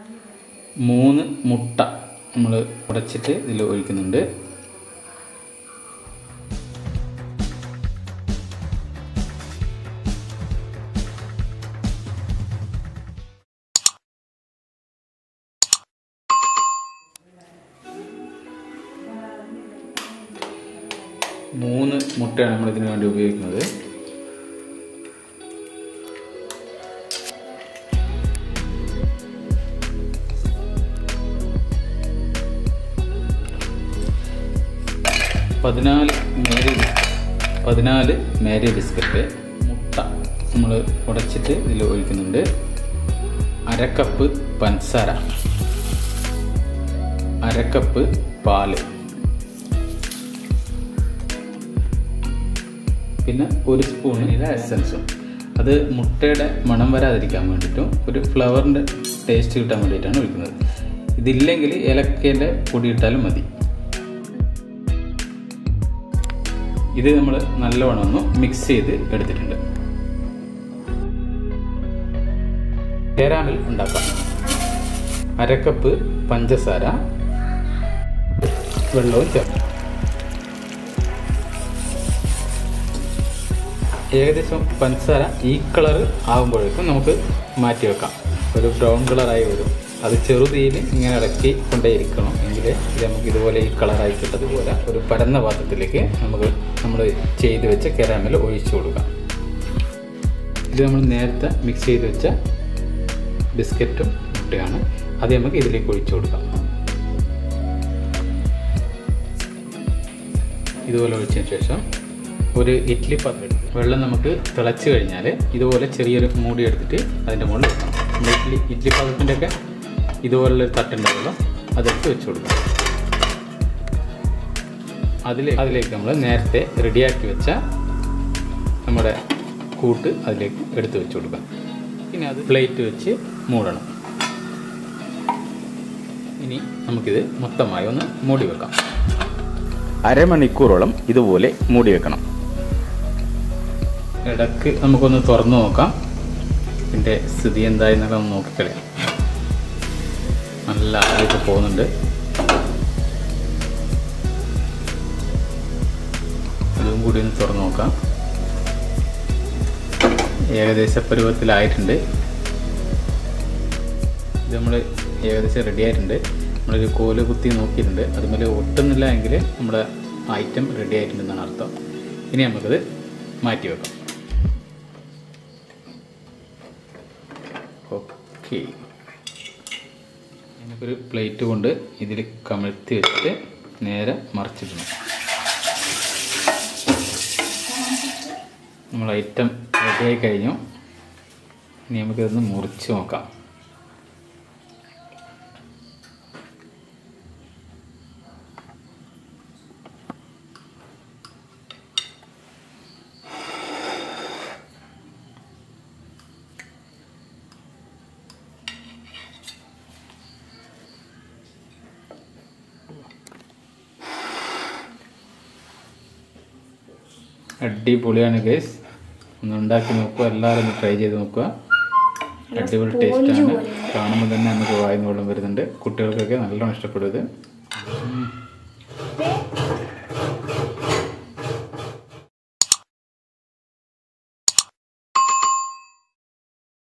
3 മുട്ട നമ്മൾ ഉടച്ചിട്ട് ഇതിൽ ഒഴിക്കുന്നുണ്ട്. മൂന്ന് മുട്ടയാണ് നമ്മൾ ഇതിനു വേണ്ടി ഉപയോഗിക്കുന്നത്. പതിനാല് മേരി ബിസ്ക്കറ്റ് മുട്ട നമ്മൾ ഉടച്ചിട്ട് ഇതിൽ ഒഴിക്കുന്നുണ്ട്. 1/2 കപ്പ് പഞ്ചസാര, 1/2 കപ്പ് പാല്, പിന്നെ 1 സ്പൂൺ വനില എസൻസും. അത് മുട്ടയുടെ മണം വരാതിരിക്കാൻ വേണ്ടിയിട്ടും ഒരു ഫ്ലവറിൻ്റെ ടേസ്റ്റ് കിട്ടാൻ വേണ്ടിയിട്ടാണ് ഒഴിക്കുന്നത്. ഇതില്ലെങ്കിൽ ഏലക്കയുടെ പൊടി ഇട്ടാലും മതി. ഇത് നമ്മൾ നല്ലവണ്ണം ഒന്ന് മിക്സ് ചെയ്ത് എടുത്തിട്ടുണ്ട്. കാരമൽ ഉണ്ടാക്കാം. 1/2 കപ്പ് പഞ്ചസാര, വെള്ളവും ചേർക്കാം. ഏകദേശം പഞ്ചസാര ഈ കളർ ആകുമ്പോഴേക്കും നമുക്ക് മാറ്റി വെക്കാം. ഒരു ബ്രൗൺ കളറായി വരും. അത് ചെറുതീയിൽ ഇങ്ങനെ ഇളക്കി കൊണ്ടേയിരിക്കണം. എങ്കിൽ ഇത് നമുക്ക് ഇതുപോലെ ഈ കളറായി കിട്ടതുപോലെ ഒരു പരന്ന പാത്രത്തിലേക്ക് നമ്മൾ ചെയ്ത് വെച്ച കാരമൽ ഒഴിച്ചു കൊടുക്കാം. ഇത് നമ്മൾ നേരത്തെ മിക്സ് ചെയ്ത് വെച്ച ബിസ്ക്കറ്റും മുട്ടയാണ്. അത് നമുക്ക് ഇതിലേക്ക് ഒഴിച്ചു കൊടുക്കാം. ഇതുപോലെ ഒഴിച്ചതിന് ശേഷം ഒരു ഇഡ്ഡലി പാത്രം എടുക്കും. വെള്ളം നമുക്ക് തിളച്ച് കഴിഞ്ഞാൽ ഇതുപോലെ ചെറിയൊരു മൂടി എടുത്തിട്ട് അതിൻ്റെ മുകളിൽ വെക്കണം. ഇഡ്ഡലി പാത്രത്തിൻ്റെ ഒക്കെ ഇതുപോലുള്ളൊരു തട്ടുണ്ടാവുമല്ലോ, അതെടുത്ത് വെച്ച് കൊടുക്കാം. അതിലേക്ക് നമ്മൾ നേരത്തെ റെഡിയാക്കി വെച്ച നമ്മുടെ കൂട്ട് അതിലേക്ക് എടുത്ത് വെച്ച് കൊടുക്കാം. പിന്നെ അത് പ്ലേറ്റ് വെച്ച് മൂടണം. ഇനി നമുക്കിത് മൊത്തമായി ഒന്ന് മൂടി വെക്കാം. 1/2 മണിക്കൂറോളം ഇതുപോലെ മൂടി വെക്കണം. ഇടയ്ക്ക് നമുക്കൊന്ന് തുറന്നു നോക്കാം. ഇതിൻ്റെ സ്ഥിതി എന്തായെന്നൊക്കെ ഒന്ന് നോക്കിക്കളയാം. നല്ല ആയിട്ട് പോകുന്നുണ്ട്. അതും കൂടി ഒന്ന് തുറന്നു നോക്കാം. ഏകദേശ പരുവത്തിലായിട്ടുണ്ട്. ഇത് നമ്മൾ ഏകദേശം റെഡി ആയിട്ടുണ്ട്. നമ്മളൊരു കോല് കുത്തി നോക്കിയിട്ടുണ്ട്. അതുപോലെ ഒട്ടുന്നില്ല എങ്കിൽ നമ്മുടെ ഐറ്റം റെഡി ആയിട്ടുണ്ടെന്നാണ് അർത്ഥം. ഇനി നമുക്കത് മാറ്റി വെക്കാം. ഓക്കെ, നമുക്കൊരു പ്ലേറ്റ് കൊണ്ട് ഇതിൽ കമഴ്ത്തി വെച്ചിട്ട് നേരെ മറിച്ചിടണം. നമ്മൾ ഐറ്റം റെഡിയായി കഴിഞ്ഞു. ഇനി നമുക്കിതൊന്ന് മുറിച്ച് നോക്കാം. അടിപൊളിയാണ് ഗൈസ്. ഒന്ന് ഉണ്ടാക്കി നോക്കുക. എല്ലാവരും ഒന്ന് ട്രൈ ചെയ്ത് നോക്കുക. അടിപൊളി ടേസ്റ്റാണ്. കാണുമ്പോൾ തന്നെ നമുക്ക് വായിന്ന് വെള്ളം വരുന്നുണ്ട്. കുട്ടികൾക്കൊക്കെ നല്ലോണം ഇഷ്ടപ്പെടും ഇത്.